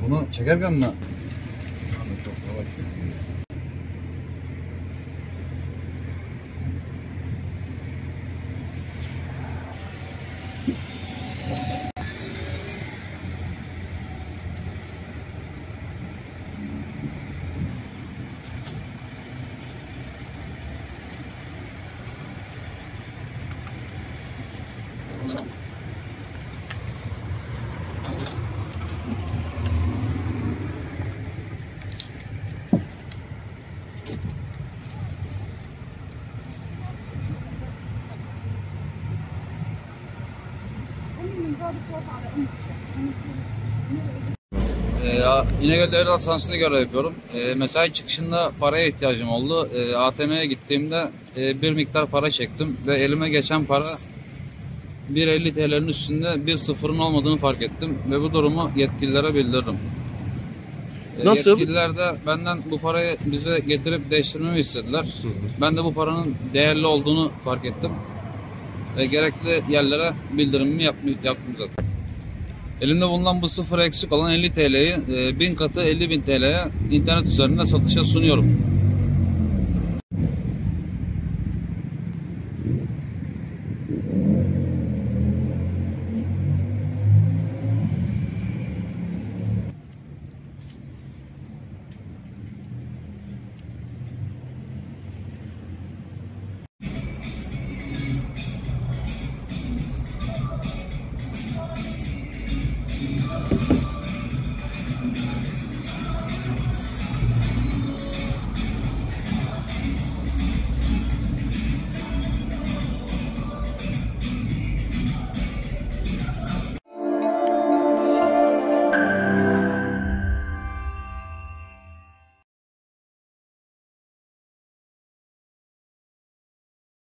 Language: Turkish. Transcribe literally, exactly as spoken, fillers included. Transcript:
Bunu çekerken mi? Ee, İnegöl Devlet Hastanesi'nde görev yapıyorum. Ee, mesai çıkışında paraya ihtiyacım oldu. Ee, A T M'ye gittiğimde e, bir miktar para çektim ve elime geçen para bir elli T L'nin üstünde bir sıfırın olmadığını fark ettim ve bu durumu yetkililere bildirdim. Ee, Nasıl? Yetkililer de benden bu parayı bize getirip değiştirmemi istediler. Hı hı. Ben de bu paranın değerli olduğunu fark ettim ve gerekli yerlere bildirimimi yaptım zaten. Elimde bulunan bu sıfır eksik olan elli T L'yi bin katı elli bin T L'ye internet üzerinde satışa sunuyorum.